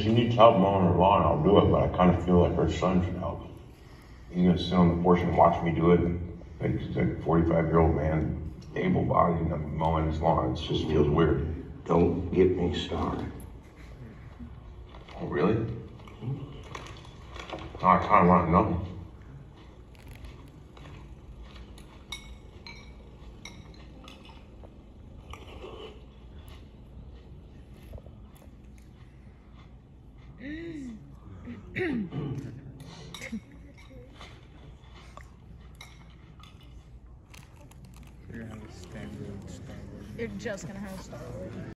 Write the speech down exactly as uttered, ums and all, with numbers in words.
she needs help mowing her lawn, I'll do it, but I kind of feel like her son should help. He's gonna sit on the porch and watch me do it. Like he's like a forty-five-year-old man, able-bodied, and I'm mowing his lawn. It just feels weird. Don't get me started. Oh, really? Oh, I kind of want to know. You're just gonna have a Star Wars.